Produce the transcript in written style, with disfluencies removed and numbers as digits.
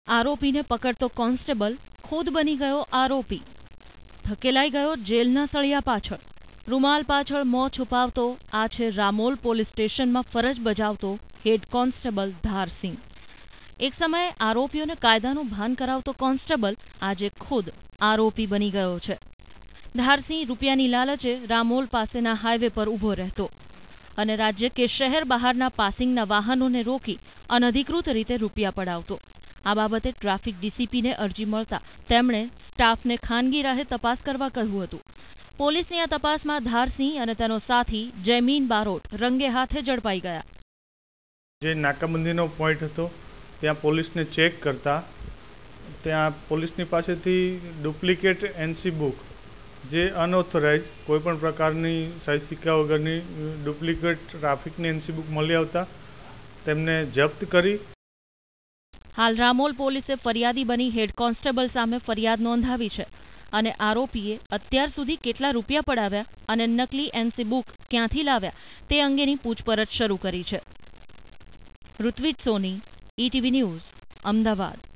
આરોપીને પકડતો કોન્સ્ટેબલ ખુદ બની ગયો આરોપી. ધકેલાઈ ગયો જેલના સળિયા પાછળ. રૂમાલ પાછળ મોં છુપાવતો આ છે રામોલ પોલીસ સ્ટેશનમાં ફરજ બજાવતો હેડ કોન્સ્ટેબલ ધારસિંહ. એક સમયે આરોપીઓને કાયદાનું ભાન કરાવતો કોન્સ્ટેબલ આજે ખુદ આરોપી બની ગયો છે. ધારસિંહ રૂપિયાની લાલચે રામોલ પાસેના હાઈવે પર ઊભો રહેતો અને રાજ્ય કે શહેર બહારના પાસિંગના વાહનોને રોકી અનધિકૃત રીતે રૂપિયા પડાવતો. આ બાબતે ટ્રાફિક ડીસીપીને અરજી મળતા તેમણે સ્ટાફને ખાનગી રાહે તપાસ કરવા કહ્યું હતું. પોલીસની આ તપાસમાં ધારસિંહ અને તેનો સાથી જયમીન બારોટ રંગે હાથે ઝડપાઈ ગયા. જે નાકાબંધીનો પોઈન્ટ હતો ત્યાં પોલીસને ચેક કરતા ત્યાં પોલીસની પાસેથી ડુપ્લિકેટ એનસી બુક, જે અનઓથોરાઇઝ કોઈપણ પ્રકારની સહી સિક્કા વગરની ડુપ્લિકેટ ટ્રાફિકની એનસી બુક મળી આવતા તેમને જપ્ત કરી. હાલ રામોલ પોલીસે ફરિયાદી બની હેડ કોન્સ્ટેબલ સામે ફરિયાદ નોંધાવી છે અને આરોપીએ અત્યાર સુધી કેટલા રૂપિયા પડાવ્યા અને નકલી એનસી બુક ક્યાંથી લાવ્યા તે અંગેની પૂછપરછ શરૂ કરી છે. Rutvij Soni, ETV news, Ahmedabad.